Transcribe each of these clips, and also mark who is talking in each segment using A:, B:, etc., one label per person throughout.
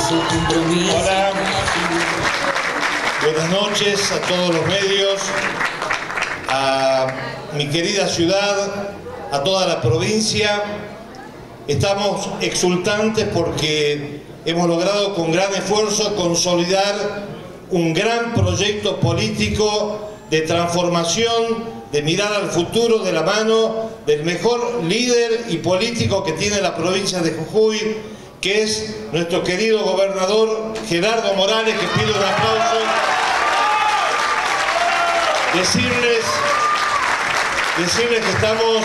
A: Hola, buenas noches a todos los medios, a mi querida ciudad, a toda la provincia. Estamos exultantes porque hemos logrado con gran esfuerzo consolidar un gran proyecto político de transformación, de mirar al futuro de la mano del mejor líder y político que tiene la provincia de Jujuy, que es nuestro querido gobernador Gerardo Morales, que pido un aplauso. Decirles que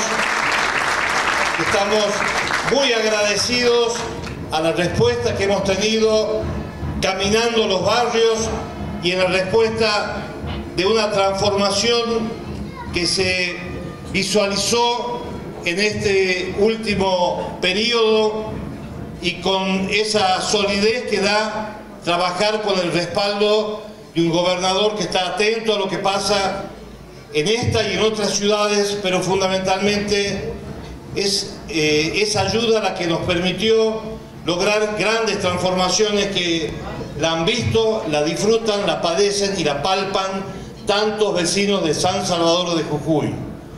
A: estamos muy agradecidos a la respuesta que hemos tenido caminando los barrios y en la respuesta de una transformación que se visualizó en este último periodo, y con esa solidez que da trabajar con el respaldo de un gobernador que está atento a lo que pasa en esta y en otras ciudades, pero fundamentalmente es esa ayuda la que nos permitió lograr grandes transformaciones que la han visto, la disfrutan, la padecen y la palpan tantos vecinos de San Salvador de Jujuy.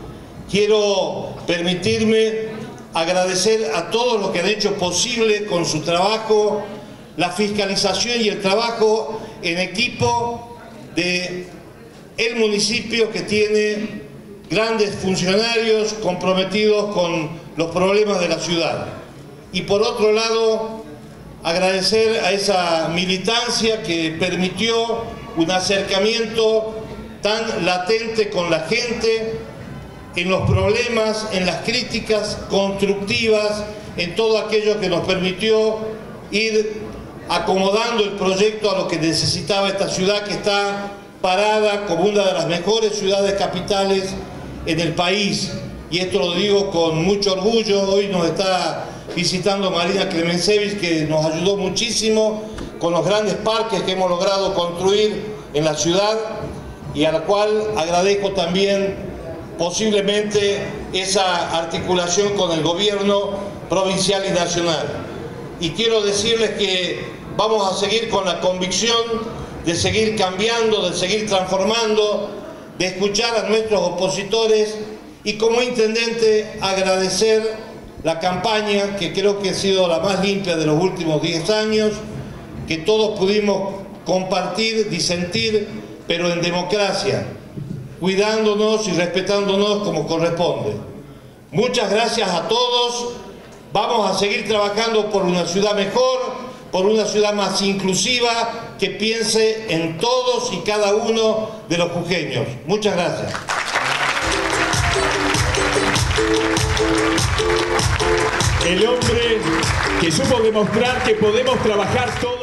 A: Quiero permitirme agradecer a todos los que han hecho posible con su trabajo la fiscalización y el trabajo en equipo de el municipio, que tiene grandes funcionarios comprometidos con los problemas de la ciudad. Y por otro lado, agradecer a esa militancia que permitió un acercamiento tan latente con la gente, en los problemas, en las críticas constructivas, en todo aquello que nos permitió ir acomodando el proyecto a lo que necesitaba esta ciudad, que está parada como una de las mejores ciudades capitales en el país. Y esto lo digo con mucho orgullo. Hoy nos está visitando Marina Clemensevich, que nos ayudó muchísimo con los grandes parques que hemos logrado construir en la ciudad, y a la cual agradezco también posiblemente esa articulación con el gobierno provincial y nacional. Y quiero decirles que vamos a seguir con la convicción de seguir cambiando, de seguir transformando, de escuchar a nuestros opositores, y como intendente agradecer la campaña, que creo que ha sido la más limpia de los últimos 10 años, que todos pudimos compartir, disentir, pero en democracia, cuidándonos y respetándonos como corresponde. Muchas gracias a todos. Vamos a seguir trabajando por una ciudad mejor, por una ciudad más inclusiva, que piense en todos y cada uno de los jujeños. Muchas gracias.
B: El hombre que supo demostrar que podemos trabajar todos.